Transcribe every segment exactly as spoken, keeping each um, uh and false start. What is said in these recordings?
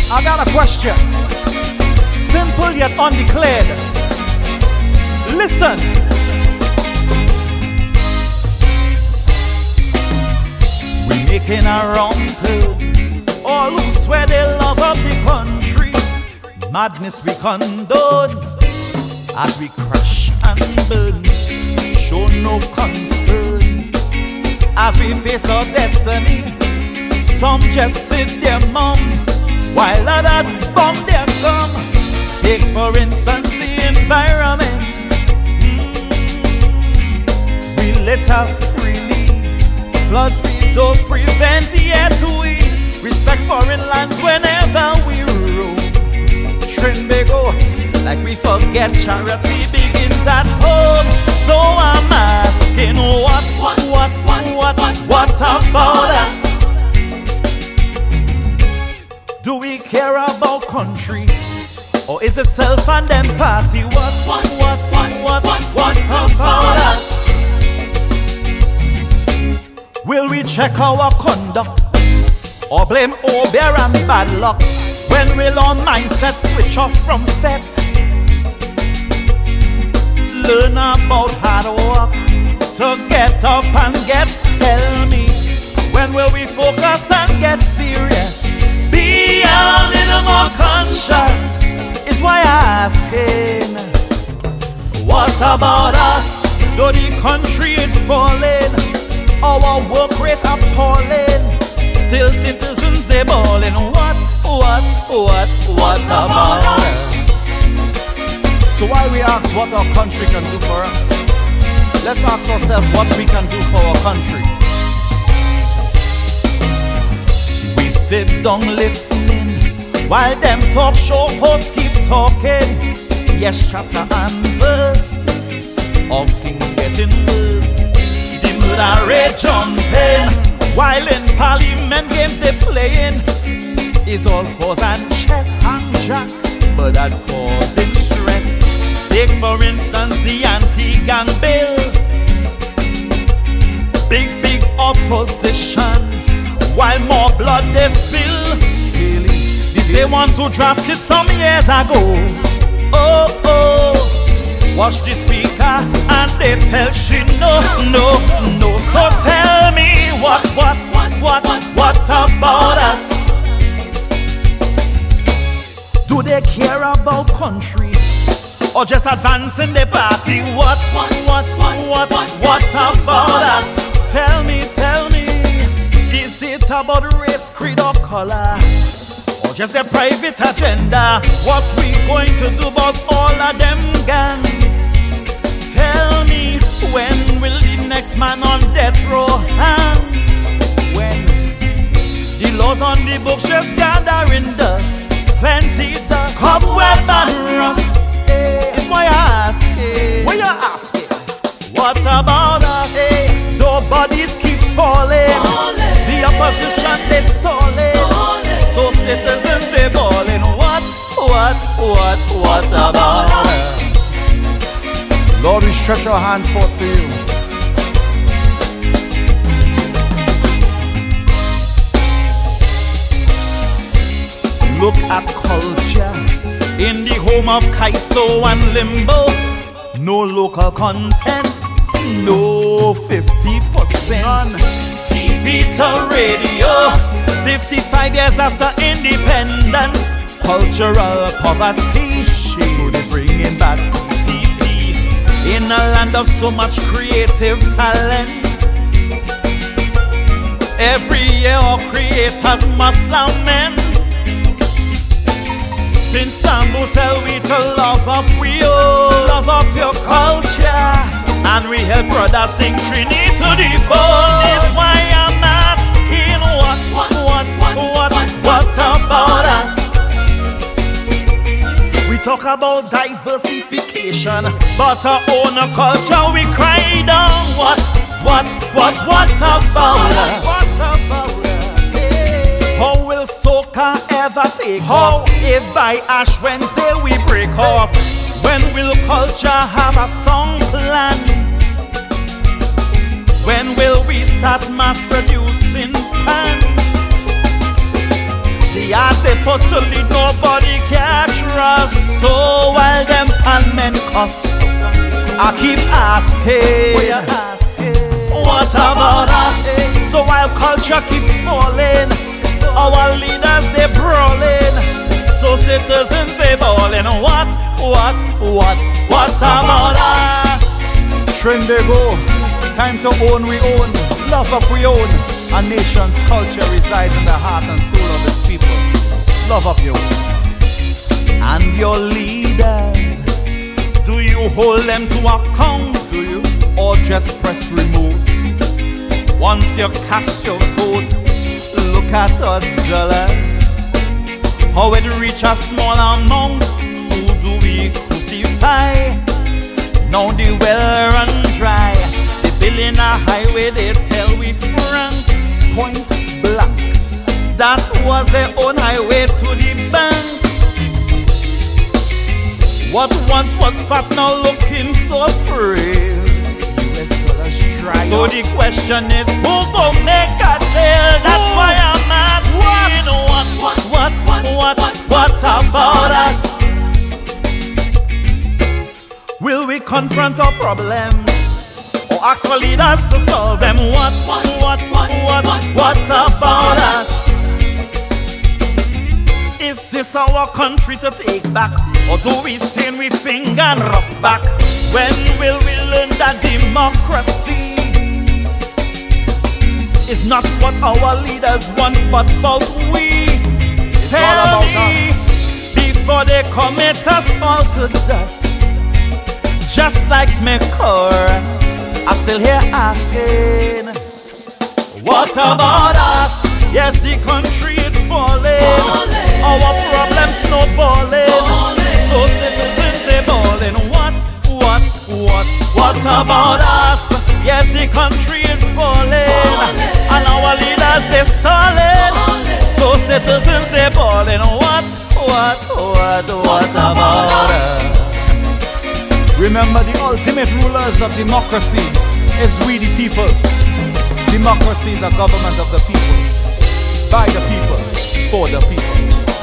I got a question, simple yet undeclared. Listen. We making a wrong turn. All who swear they love of the country, madness we condone as we crash and burn. Show no concern as we face our destiny. Some just sit their mum while others bomb their gum. Take for instance the environment. mm. We litter freely, floods we don't prevent, yet we respect foreign lands whenever we roam. Trinbago, like we forget charity begins at home. So I'm asking, what, what, what, what, what, what, what about us? Do we care about country, or is it self and then party? What, what, what, what, what, what, what about us? Will we check our conduct, or blame Obear and bad luck when will our mindset switch off from fet? Learn about hard work to get up and get. Tell me, when will we focus and get serious? Be a little more conscious is why I'm asking. What about us? Though the country is falling, our work rate appalling, still citizens they ballin'. What, what, what, what about us? So while we ask what our country can do for us, let's ask ourselves what we can do for our country. We sit down listening while them talk show hosts keep talking. Yes, chapter and verse, all things getting worse. The murder rate jumping, while in parliament games they playing is all cause and chess and jack, but that causing stress. Take for instance the anti-gun bill. Big, big opposition, while more blood they spill. The same ones who drafted some years ago. Oh, oh, watch the speaker and they tell she no, no, no. So tell me what, what, what, what, what about us? Do they care about country, or just advancing the party? What, what, what, what, what, what about us? Tell me, tell me, is it about race, creed or color, or just a private agenda? What we going to do about all of them gang? Tell me, when will the next man on death row hang? When the laws on the books just gathering dust, plenty dust, cobweb and rust. Is why I asking, what you asking? What about us? Hey, though bodies keep falling, falling, the opposition they stalling, stalling, so citizens they balling. What, what, what, what about us? Lord, we stretch our hands forth to you. Look at culture in the home of Kaiso and Limbo. No local content, no fifty percent. T V to radio, fifty-five years after independence. Cultural poverty, so they bring in that T T. In a land of so much creative talent, every year our creators must lament. Since Tambo tell we to love up, we all love up your culture, and we help brothers sing Trini to the bone. Is why I'm asking, what, what, what, what, what, what about us? We talk about diversification, but our own culture we cry down. What, what, what, what about us? What about us? How will soca ever take off if by Ash Wednesday we break off? When will culture have a song plan? When will we start mass producing pan? The arts they put to lead, nobody can trust. So while them pan men cuss, I keep asking, what about us? So while culture keeps falling, our leaders they brawling, so citizens they bawling. What, what, what, what about us? Trend they go, time to own we own, love up we own. A nation's culture resides in the heart and soul of its people. Love up your own. And your leaders, do you hold them to account? Do you? Or just press remote? Once you cast your vote, look at the dollars, how it reach a small amount. Who do we crucify? Now the well run dry. They building a highway, they tell we frank, point blank, that was their own highway to the bank. What once was fat now looking so frail. U S dollars dry. So the question is, who gon' make a jail? That's why I'm asking, what, what, what, what, what, what about us? Will we confront our problems, or ask our leaders to solve them? What, what, what, what, what, what about us? Is this our country to take back, or do we stain with finger and rock back? When will we learn that democracy is not what our leaders want, but about we? It's Tell all about me, us. before they commit us all to dust. Just like me chorus, I still here asking, what about us? Yes, the country is falling, falling. Our problems snowballing, falling. So citizens they balling. What, what, what, what about us? Yes, the country is falling, falling. And our leaders they stalling, falling. So citizens they balling. What, what, what, what about us? Remember, the ultimate rulers of democracy is we the people. Democracy is a government of the people, by the people, for the people.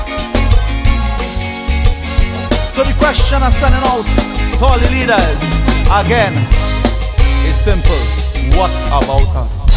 So the question I'm sending out to all the leaders, again, is simple. What about us?